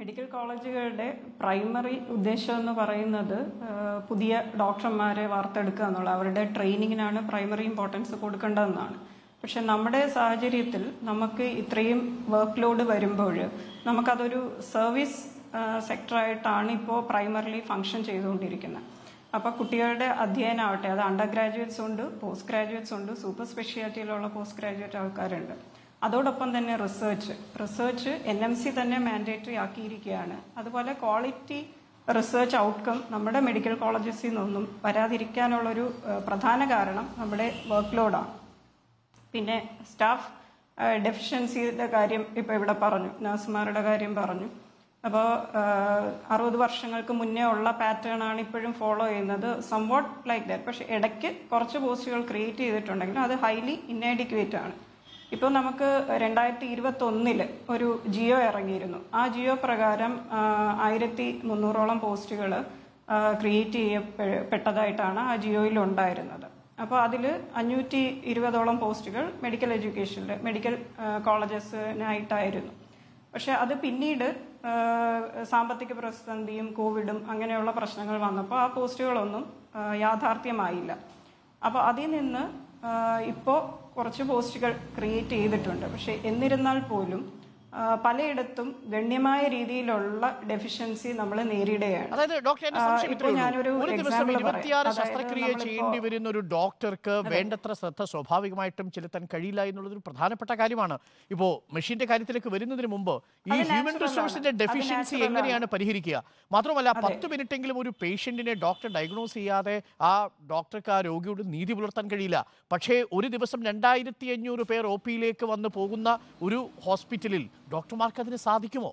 Medical കോളേജുകളുടെ primary ഉദ്ദേശം എന്ന് പറയുന്നത് പുതിയ ഡോക്ടർമാരെ വാർത്തെടുക്കുക എന്നുള്ള അവരുടെ ട്രെയിനിങ്ങിനാണ് പ്രൈമറി ഇമ്പോർട്ടൻസ് കൊടുക്കേണ്ടതെന്നാണ്. പക്ഷെ നമ്മുടെ സാഹചര്യത്തിൽ നമുക്ക് ഇത്രയും വർക്ക് ലോഡ് വരുമ്പോൾ നമുക്കതൊരു സർവീസ് സെക്ടറായിട്ടാണ് ഇപ്പോൾ പ്രൈമറിലി ഫങ്ഷൻ ചെയ്തുകൊണ്ടിരിക്കുന്നത്. അപ്പോൾ കുട്ടികളുടെ അധ്യയനമാവട്ടെ, അത് അണ്ടർ ഗ്രാജുവേറ്റ്സ് ഉണ്ട്, പോസ്റ്റ് ഗ്രാജുവേറ്റ്സ് ഉണ്ട്, സൂപ്പർ സ്പെഷ്യാലിറ്റിയിലുള്ള പോസ്റ്റ് ഗ്രാജുവേറ്റ് ആൾക്കാരുണ്ട്. അതോടൊപ്പം തന്നെ റിസർച്ച് NMC തന്നെ മാൻഡേറ്ററി ആക്കിയിരിക്കുകയാണ്. അതുപോലെ ക്വാളിറ്റി റിസർച്ച് ഔട്ട്കം നമ്മുടെ മെഡിക്കൽ കോളേജസിൽ നിന്നൊന്നും വരാതിരിക്കാനുള്ളൊരു പ്രധാന കാരണം നമ്മുടെ വർക്ക് ലോഡാണ്. പിന്നെ സ്റ്റാഫ് ഡെഫിഷ്യൻസിയുടെ കാര്യം ഇപ്പോൾ ഇവിടെ പറഞ്ഞു, നഴ്സുമാരുടെ കാര്യം പറഞ്ഞു. അപ്പോൾ 60 വർഷങ്ങൾക്ക് മുന്നേ ഉള്ള പാറ്റേൺ ആണ് ഇപ്പോഴും ഫോളോ ചെയ്യുന്നത്, സംവാട്ട് ലൈക്ക് ദാറ്റ്. പക്ഷെ ഇടയ്ക്ക് കുറച്ച് പോസ്റ്റുകൾ ക്രിയേറ്റ് ചെയ്തിട്ടുണ്ടെങ്കിലും അത് ഹൈലി ഇന്നാഡിക്വേറ്റ് ആണ്. ഇപ്പോൾ നമുക്ക് 2021 ഒരു ജിയോ ഇറങ്ങിയിരുന്നു. ആ ജിയോ പ്രകാരം 1300ഓളം പോസ്റ്റുകൾ ക്രിയേറ്റ് ചെയ്യപ്പെട്ടതായിട്ടാണ് ആ ജിയോയിൽ ഉണ്ടായിരുന്നത്. അപ്പോൾ അതിൽ 520ഓളം പോസ്റ്റുകൾ മെഡിക്കൽ എഡ്യൂക്കേഷനിൽ മെഡിക്കൽ കോളേജസിനായിട്ടായിരുന്നു. പക്ഷെ അത് പിന്നീട് സാമ്പത്തിക പ്രതിസന്ധിയും കോവിഡും അങ്ങനെയുള്ള പ്രശ്നങ്ങൾ വന്നപ്പോൾ ആ പോസ്റ്റുകളൊന്നും യാഥാർത്ഥ്യമായില്ല. അപ്പോൾ അതിൽ നിന്ന് ഇപ്പോൾ കുറച്ച് പോസ്റ്റുകൾ ക്രിയേറ്റ് ചെയ്തിട്ടുണ്ട്. പക്ഷെ എന്നിരുന്നാൽ പോലും പലയിടത്തും ഗണ്യമായ രീതിയിലുള്ള ഡെഫിഷ്യൻസി നമ്മൾ നേരിടുകയാണ്. അതായത് ഡോക്ടർ, ഒരു ദിവസം 26 ശസ്ത്രക്രിയ ചെയ്യേണ്ടി വരുന്ന ഒരു ഡോക്ടർക്ക് വേണ്ടത്ര ശ്രദ്ധ സ്വാഭാവികമായിട്ടും ചെലുത്താൻ കഴിയില്ല എന്നുള്ളതൊരു പ്രധാനപ്പെട്ട കാര്യമാണ്. ഇപ്പോൾ മെഷീന്റെ കാര്യത്തിലേക്ക് വരുന്നതിന് മുമ്പ് ഈ ഹ്യൂമൻ റിസോഴ്സിന്റെ ഡെഫിഷ്യൻസി എങ്ങനെയാണ് പരിഹരിക്കുക? മാത്രമല്ല 10 മിനിറ്റെങ്കിലും ഒരു പേഷ്യന്റിനെ ഡോക്ടർ ഡയഗ്നോസ് ചെയ്യാതെ ആ ഡോക്ടർക്ക് ആ രോഗിയോട് നീതി പുലർത്താൻ കഴിയില്ല. പക്ഷേ ഒരു ദിവസം 2500 പേർ OPയിലേക്ക് വന്ന് പോകുന്ന ഒരു ഹോസ്പിറ്റലിൽ ഡോക്ടർമാർക്ക് അതിന് സാധിക്കുമോ?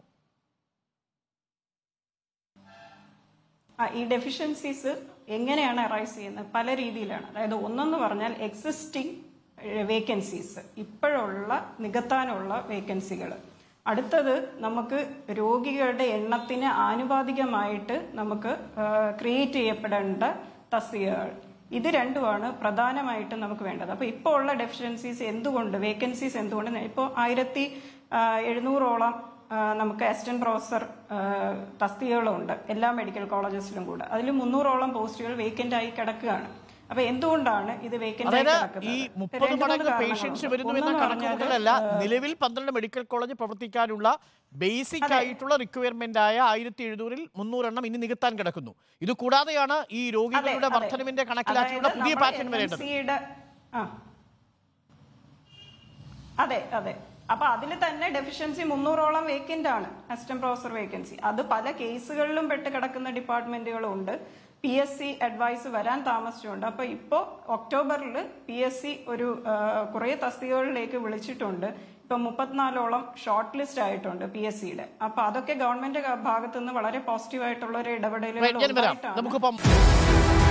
ഈ ഡെഫിഷ്യൻസീസ് എങ്ങനെയാണ് അറൈസ് ചെയ്യുന്നത്? പല രീതിയിലാണ്. അതായത് ഒന്നെന്ന് പറഞ്ഞാൽ എക്സിസ്റ്റിംഗ് വേക്കൻസീസ്, ഇപ്പോഴുള്ള നികത്താനുള്ള വേക്കൻസികൾ. അടുത്തത് നമുക്ക് രോഗികളുടെ എണ്ണത്തിന് ആനുപാതികമായിട്ട് നമുക്ക് ക്രിയേറ്റ് ചെയ്യപ്പെടേണ്ട തസ്തികകൾ. ഇത് രണ്ടുമാണ് പ്രധാനമായിട്ടും നമുക്ക് വേണ്ടത്. അപ്പോൾ ഇപ്പോൾ ഉള്ള ഡെഫിഷ്യൻസീസ് എന്തുകൊണ്ട്, വേക്കൻസീസ് എന്തുകൊണ്ട്, ഇപ്പോൾ 1700ഓളം നമുക്ക് അസിസ്റ്റന്റ് പ്രൊഫസർ തസ്തികകളുണ്ട് എല്ലാ മെഡിക്കൽ കോളേജസിലും കൂടെ. അതിൽ 300ഓളം പോസ്റ്റുകൾ വേക്കന്റ് ആയി കിടക്കുകയാണ്. അപ്പൊ എന്തുകൊണ്ടാണ് ഇത് വേക്കന്റ് ആയി കിടക്കുന്നത്? ഈ 30 മടങ്ങ് പേഷ്യൻസ് വരുന്നുവെന്ന കണക്കുകൂട്ടലല്ല, നിലവിൽ 12 മെഡിക്കൽ കോളേജ് പ്രവർത്തിക്കാനുള്ള ബേസിക് ആയിട്ടുള്ള റിക്വയർമെന്റ് ആയ 1700-ൽ 300 എണ്ണം ഇനി നികത്താൻ കിടക്കുന്നു. ഇത് കൂടാതെയാണ് ഈ രോഗികളുടെ വർധനവിന്റെ കണക്കിലാക്കിയുള്ള പുതിയ പാറ്റേൺ വരേണ്ടത്. അതെ അതെ. അപ്പൊ അതിൽ തന്നെ ഡെഫിഷ്യൻസി 300ഓളം വേക്കന്റ് ആണ്, അസിസ്റ്റന്റ് പ്രൊഫസർ വേക്കൻസി. അത് പല കേസുകളിലും പെട്ട് കിടക്കുന്ന ഡിപ്പാർട്ട്മെന്റുകളും ഉണ്ട്. PSC അഡ്വൈസ് വരാൻ താമസിച്ചുണ്ട്. അപ്പൊ ഇപ്പോ ഒക്ടോബറിൽ PSC ഒരു കുറെ തസ്തികകളിലേക്ക് വിളിച്ചിട്ടുണ്ട്. ഇപ്പൊ 34ഓളം ഷോർട്ട് ലിസ്റ്റ് ആയിട്ടുണ്ട് PSCയുടെ. അപ്പൊ അതൊക്കെ ഗവൺമെന്റ് ഭാഗത്തുനിന്ന് വളരെ പോസിറ്റീവ് ആയിട്ടുള്ള ഒരു ഇടപെടലുകൾ.